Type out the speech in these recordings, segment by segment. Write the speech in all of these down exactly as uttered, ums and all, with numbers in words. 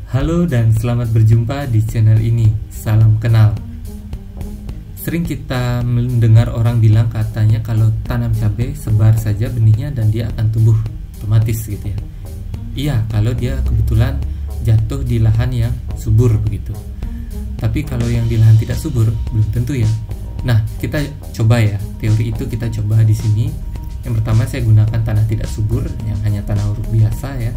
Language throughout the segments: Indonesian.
Halo dan selamat berjumpa di channel ini. Salam kenal. Sering kita mendengar orang bilang katanya kalau tanam cabai sebar saja benihnya dan dia akan tumbuh otomatis gitu ya. Iya, kalau dia kebetulan jatuh di lahan yang subur begitu. Tapi kalau yang di lahan tidak subur belum tentu ya. Nah, kita coba ya. Teori itu kita coba di sini. Yang pertama saya gunakan tanah tidak subur yang hanya tanah uruk biasa ya.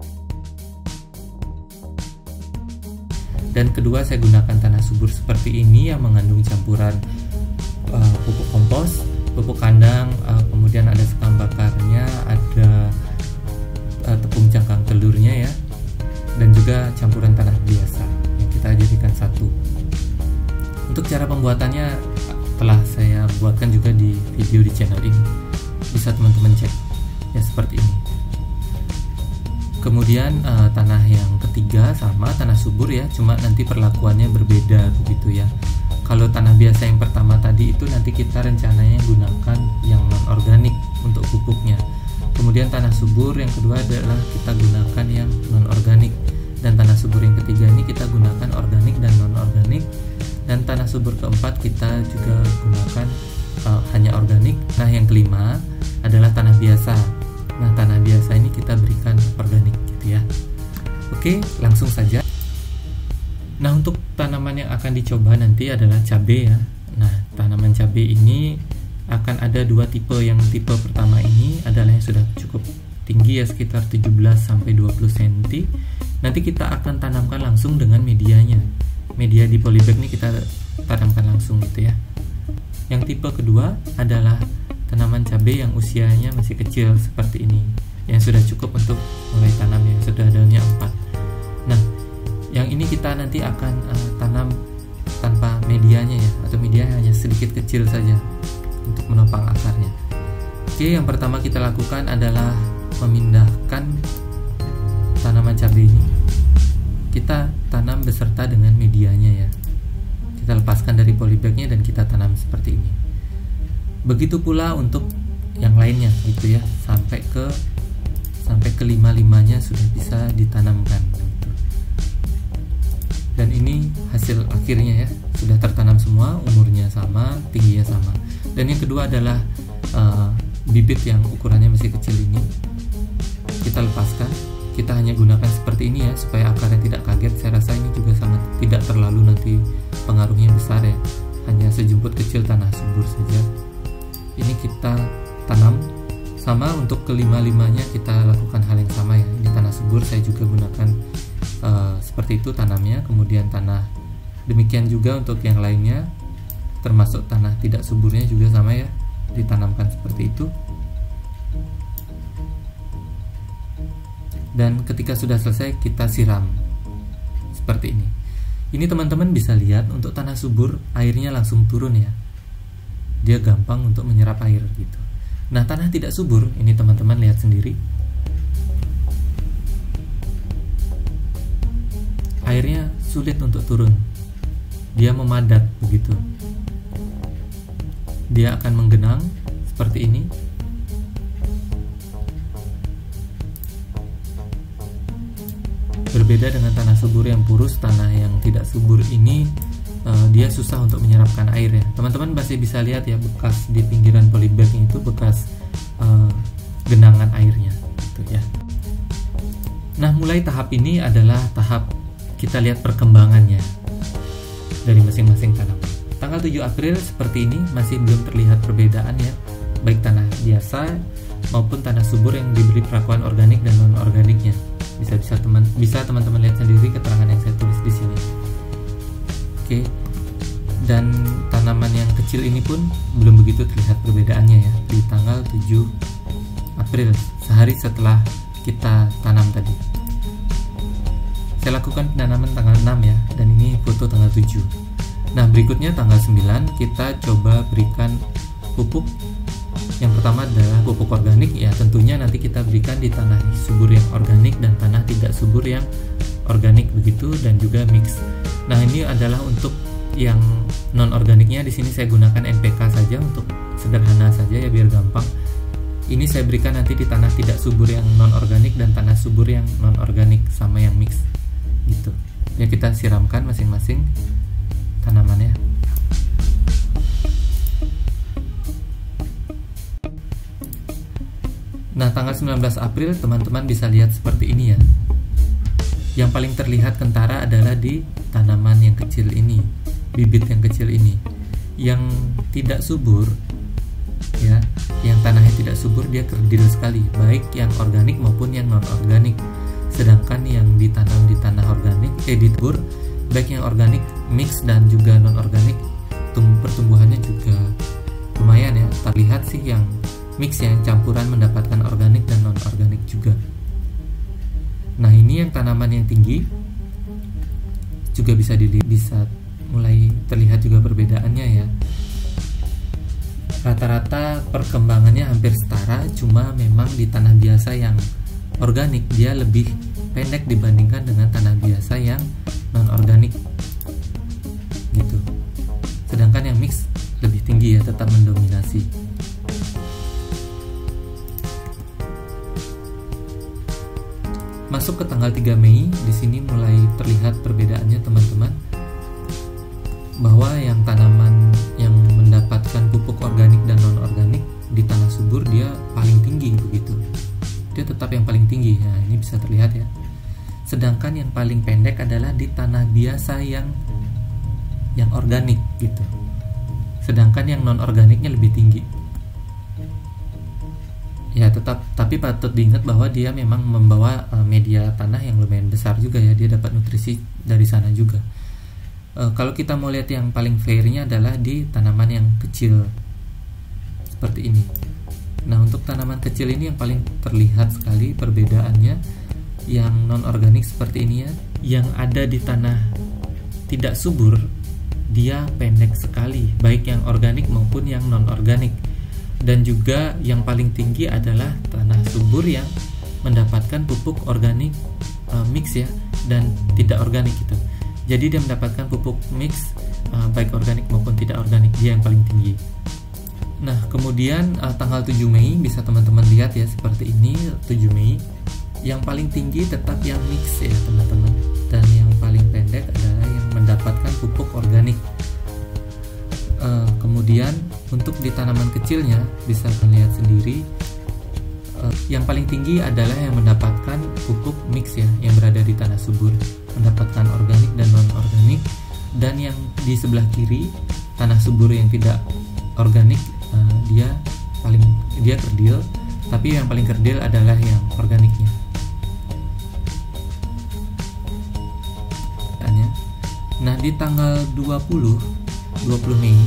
Dan kedua saya gunakan tanah subur seperti ini yang mengandung campuran uh, pupuk kompos, pupuk kandang, uh, kemudian ada sekam bakarnya, ada uh, tepung cangkang telurnya ya, dan juga campuran tanah biasa yang kita jadikan satu. Untuk cara pembuatannya telah saya buatkan juga di video di channel ini, bisa teman-teman cek ya seperti ini. Kemudian uh, tanah yang ketiga sama tanah subur ya, cuma nanti perlakuannya berbeda begitu ya. Kalau tanah biasa yang pertama tadi itu nanti kita rencananya gunakan yang non organik untuk pupuknya. Kemudian tanah subur yang kedua adalah kita gunakan yang non organik, dan tanah subur yang ketiga ini kita gunakan organik dan non organik, dan tanah subur keempat kita juga gunakan uh, hanya organik. Nah yang kelima adalah tanah biasa. Nah tanah biasa ini kita berikan organik gitu ya. Oke, langsung saja. Nah untuk tanaman yang akan dicoba nanti adalah cabai ya. Nah tanaman cabai ini akan ada dua tipe. Yang tipe pertama ini adalah yang sudah cukup tinggi ya, sekitar tujuh belas sampai dua puluh sentimeter. Nanti kita akan tanamkan langsung dengan medianya. Media di polybag ini kita tanamkan langsung gitu ya. Yang tipe kedua adalah tanaman cabai yang usianya masih kecil seperti ini, yang sudah cukup untuk mulai tanam, yang sudah daunnya empat. Nah, yang ini kita nanti akan uh, tanam tanpa medianya ya, atau media hanya sedikit kecil saja untuk menopang akarnya. Oke, yang pertama kita lakukan adalah memindahkan tanaman cabai ini. Kita tanam beserta dengan medianya ya. Kita lepaskan dari polybagnya dan kita tanam seperti ini. Begitu pula untuk yang lainnya gitu ya, sampai ke sampai ke lima-limanya sudah bisa ditanamkan gitu. Dan ini hasil akhirnya ya, sudah tertanam semua, umurnya sama, tingginya sama. Dan yang kedua adalah uh, bibit yang ukurannya masih kecil ini kita lepaskan. Kita hanya gunakan seperti ini ya, supaya akarnya tidak kaget. Saya rasa ini juga sangat tidak terlalu nanti pengaruhnya besar ya, hanya sejumput kecil tanah subur saja. Ini kita tanam sama. Untuk kelima-limanya kita lakukan hal yang sama ya. Ini tanah subur saya juga gunakan uh, seperti itu tanamnya. Kemudian tanah demikian juga untuk yang lainnya, termasuk tanah tidak suburnya juga sama ya, ditanamkan seperti itu. Dan ketika sudah selesai kita siram seperti ini. Ini teman-teman bisa lihat untuk tanah subur airnya langsung turun ya, dia gampang untuk menyerap air gitu. Nah tanah tidak subur ini teman-teman lihat sendiri, airnya sulit untuk turun, dia memadat begitu, dia akan menggenang seperti ini. Berbeda dengan tanah subur yang purus, tanah yang tidak subur ini uh, dia susah untuk menyerapkan air ya. Teman-teman masih bisa lihat ya, bekas di pinggiran polybag itu bekas uh, genangan airnya gitu ya. Nah mulai tahap ini adalah tahap kita lihat perkembangannya dari masing-masing tanaman. Tanggal tujuh April seperti ini masih belum terlihat perbedaan ya, baik tanah biasa maupun tanah subur yang diberi perlakuan organik dan non organiknya. Bisa bisa teman bisa teman-teman lihat sendiri keterangan yang saya tulis di sini. Oke. Dan tanaman yang kecil ini pun belum begitu terlihat perbedaannya ya, di tanggal tujuh April, sehari setelah kita tanam tadi. Saya lakukan penanaman tanggal enam ya, dan ini foto tanggal tujuh. Nah, berikutnya tanggal sembilan kita coba berikan pupuk. Yang pertama adalah pupuk organik ya, tentunya nanti kita berikan di tanah subur yang organik dan tanah tidak subur yang organik begitu, dan juga mix. Nah ini adalah untuk yang non organiknya, di sini saya gunakan N P K saja untuk sederhana saja ya, biar gampang. Ini saya berikan nanti di tanah tidak subur yang non organik dan tanah subur yang non organik sama yang mix gitu. Ya, kita siramkan masing-masing tanamannya. Nah, tanggal sembilan belas April teman-teman bisa lihat seperti ini ya. Yang paling terlihat kentara adalah di tanaman yang kecil ini, bibit yang kecil ini. Yang tidak subur ya, yang tanahnya tidak subur, dia kerdil sekali, baik yang organik maupun yang non organik. Sedangkan yang ditanam di tanah organik, eh di tubur, baik yang organik, mix dan juga non organik, pertumbuhannya juga lumayan ya. Terlihat sih yang mix, yang campuran mendapatkan organik dan non organik juga. Nah, ini yang tanaman yang tinggi juga bisa dilihat, bisa mulai terlihat juga perbedaannya ya. Rata-rata perkembangannya hampir setara, cuma memang di tanah biasa yang organik dia lebih pendek dibandingkan dengan tanah biasa yang non organik gitu. Sedangkan yang mix lebih tinggi ya, tetap mendominasi. Masuk ke tanggal tiga Mei, di sini mulai terlihat perbedaannya teman-teman, bahwa yang tanaman yang mendapatkan pupuk organik dan non organik di tanah subur dia paling tinggi begitu. Dia tetap yang paling tinggi. Nah, ini bisa terlihat ya. Sedangkan yang paling pendek adalah di tanah biasa yang yang organik gitu. Sedangkan yang non organiknya lebih tinggi. Ya, tetap, tapi patut diingat bahwa dia memang membawa uh, media tanah yang lumayan besar juga ya. Dia dapat nutrisi dari sana juga. Uh, kalau kita mau lihat yang paling fairnya adalah di tanaman yang kecil seperti ini. Nah, untuk tanaman kecil ini yang paling terlihat sekali perbedaannya, yang non organik seperti ini ya, yang ada di tanah tidak subur dia pendek sekali, baik yang organik maupun yang non organik. Dan juga yang paling tinggi adalah tanah subur yang mendapatkan pupuk organik uh, mix ya, dan tidak organik gitu. Jadi dia mendapatkan pupuk mix uh, baik organik maupun tidak organik, dia yang paling tinggi. Nah, kemudian uh, tanggal tujuh Mei bisa teman-teman lihat ya seperti ini. Tujuh Mei yang paling tinggi tetap yang mix ya teman-teman, dan yang paling pendek adalah yang mendapatkan pupuk organik. Uh, kemudian untuk di tanaman kecilnya bisa melihat sendiri, uh, yang paling tinggi adalah yang mendapatkan pupuk mix ya, yang berada di tanah subur, mendapatkan organik dan non organik. Dan yang di sebelah kiri tanah subur yang tidak organik, uh, dia paling dia kerdil, tapi yang paling kerdil adalah yang organiknya. Nah, di tanggal dua puluh Mei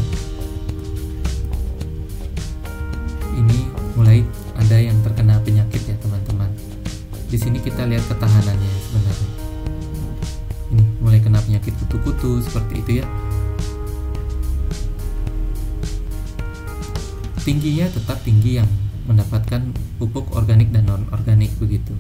ini mulai ada yang terkena penyakit ya teman-teman. Di sini kita lihat ketahanannya sebenarnya. Ini mulai kena penyakit kutu-kutu seperti itu ya. Tingginya tetap tinggi yang mendapatkan pupuk organik dan non organik begitu.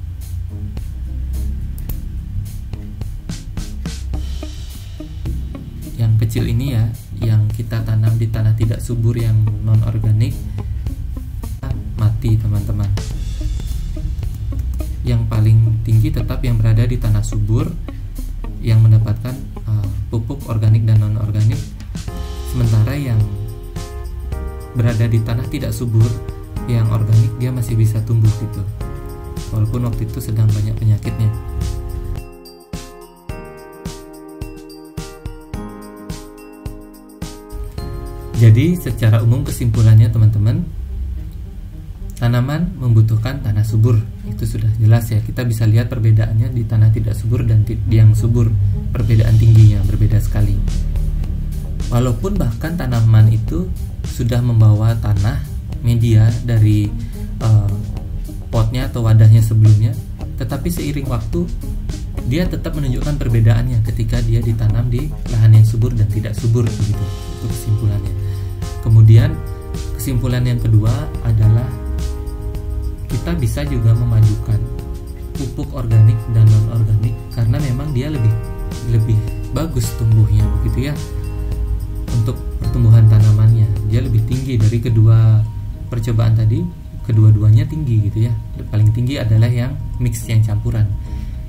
Yang kecil ini ya, yang kita tanam di tanah tidak subur yang non organik, mati teman-teman. Yang paling tinggi tetap yang berada di tanah subur yang mendapatkan uh, pupuk organik dan non organik. Sementara yang berada di tanah tidak subur yang organik dia masih bisa tumbuh gitu, walaupun waktu itu sedang banyak penyakitnya. Jadi secara umum kesimpulannya teman-teman, tanaman membutuhkan tanah subur, itu sudah jelas ya. Kita bisa lihat perbedaannya di tanah tidak subur dan di yang subur, perbedaan tingginya berbeda sekali. Walaupun bahkan tanaman itu sudah membawa tanah media dari uh, potnya atau wadahnya sebelumnya, tetapi seiring waktu dia tetap menunjukkan perbedaannya ketika dia ditanam di lahan yang subur dan tidak subur begitu. Itu kesimpulannya. Kemudian kesimpulan yang kedua adalah kita bisa juga memajukan pupuk organik dan non organik karena memang dia lebih lebih bagus tumbuhnya begitu ya. Untuk pertumbuhan tanamannya dia lebih tinggi dari kedua percobaan tadi, kedua-duanya tinggi gitu ya. Paling tinggi adalah yang mix, yang campuran.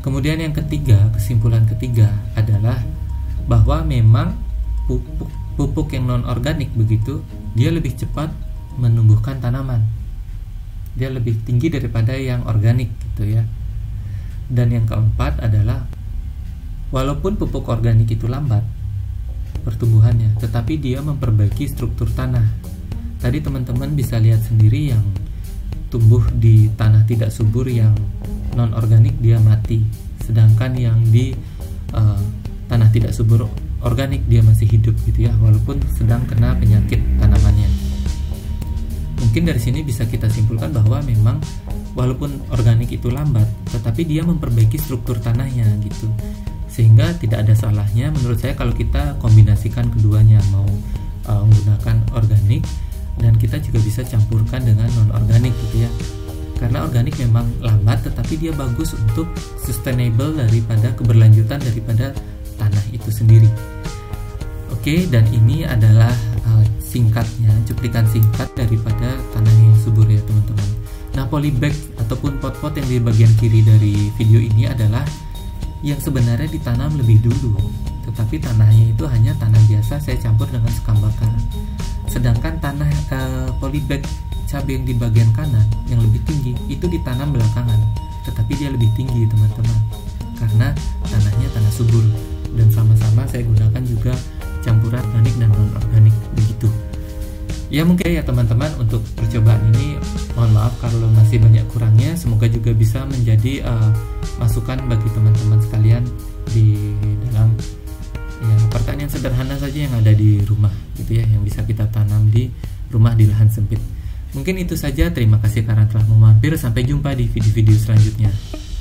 Kemudian yang ketiga, kesimpulan ketiga adalah bahwa memang pupuk, pupuk yang non-organik begitu, dia lebih cepat menumbuhkan tanaman. Dia lebih tinggi daripada yang organik gitu ya. Dan yang keempat adalah walaupun pupuk organik itu lambat pertumbuhannya, tetapi dia memperbaiki struktur tanah. Tadi teman-teman bisa lihat sendiri yang tumbuh di tanah tidak subur yang non-organik dia mati, sedangkan yang di uh, tanah tidak subur organik dia masih hidup gitu ya, walaupun sedang kena penyakit tanamannya. Mungkin dari sini bisa kita simpulkan bahwa memang walaupun organik itu lambat, tetapi dia memperbaiki struktur tanahnya gitu, sehingga tidak ada salahnya menurut saya kalau kita kombinasikan keduanya, mau uh, menggunakan organik dan kita juga bisa campurkan dengan non-organik gitu ya. Karena organik memang lambat, tetapi dia bagus untuk sustainable daripada keberlanjutan daripada tanah itu sendiri. Oke, dan ini adalah uh, singkatnya, cuplikan singkat daripada tanah yang subur ya teman-teman. Nah, polybag ataupun pot-pot yang di bagian kiri dari video ini adalah yang sebenarnya ditanam lebih dulu, tetapi tanahnya itu hanya tanah biasa saya campur dengan sekam bakar. Sedangkan tanah uh, polybag cabai yang di bagian kanan yang lebih tinggi itu ditanam belakangan, tetapi dia lebih tinggi teman-teman karena tanahnya tanah subur, dan sama-sama saya gunakan juga campuran organik dan non-organik begitu. Ya mungkin ya teman-teman, untuk percobaan ini mohon maaf kalau masih banyak kurangnya, semoga juga bisa menjadi uh, masukan bagi teman-teman sekalian di dalam ya pertanian sederhana saja yang ada di rumah gitu ya, yang bisa kita tanam di rumah di lahan sempit. Mungkin itu saja, terima kasih karena telah memampir, sampai jumpa di video-video selanjutnya.